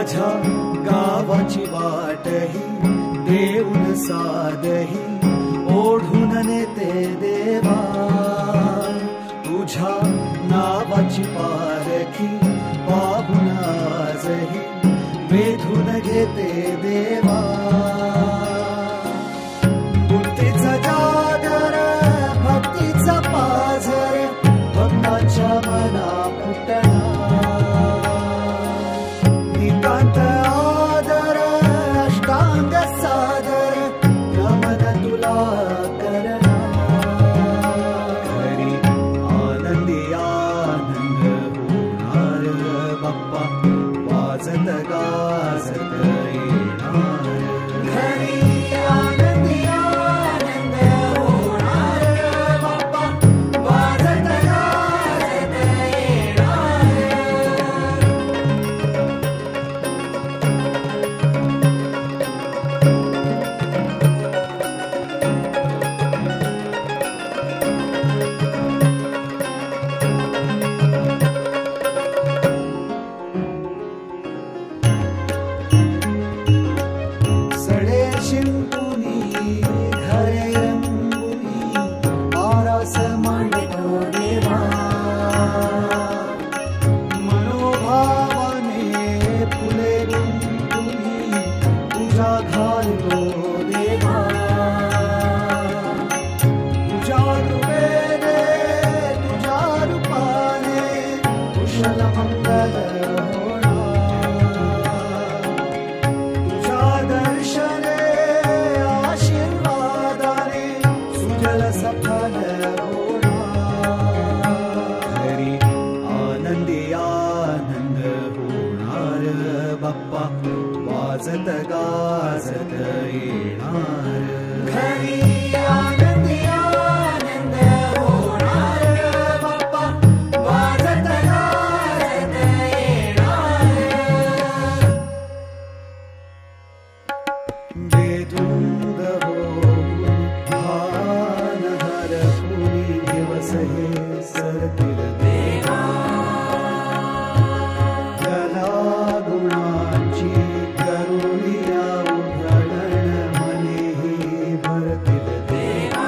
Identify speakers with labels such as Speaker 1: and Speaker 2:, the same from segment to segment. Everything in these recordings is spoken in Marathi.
Speaker 1: माझ्या गावाची वाटही देऊन सादही ओढून नेते देवा तुझ्या नावाची पारखी पाहून आजही वेधून घेते देवा बुद्धीचा जागर भक्तीचा पाझर भक्ताच्या मना फुटणा नितांत आदर अष्टांग सादर नमन तुला करणा घरी आनंदी आनंद होणार बाप्पा वाजत गाजत येणार घरी आनंदी आनंद होणार बाप्पा वाजत गाजत येणार सडे शिंपुनी घरे रंगुनी आरास मांडतो देवा मनोभावाने फुले गुंतुनी तुझा घालतो देवा तुझ्या रूपेने तुझ्या रूपाने कुशल मंगल दर्शने आशीर्वादाने सुजल सफल होणार घरी आनंदी आनंद होणार बाप्पा वाजत गाजत येणार घरी आनंदी आनंद होणार बाप्पा वाजत गाजत येणार वेधून होऊन भान हरपुरी दिवस हे सरतील देवा कला गुणांची करुणिया उघडण मनेही भरतील देवा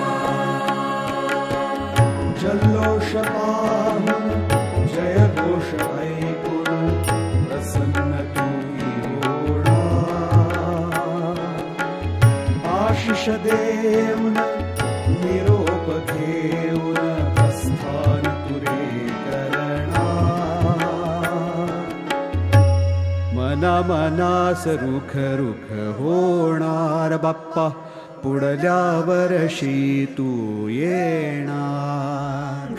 Speaker 1: जल्लोष पाहून जयघोष ऐकून प्रसन्न तुम्ही आशिष देऊन निरोप घेऊन प्रस्थान तुरे करणा मना मनास रुख रुख होणार बाप्पा पुढल्या वर्षी तू येणार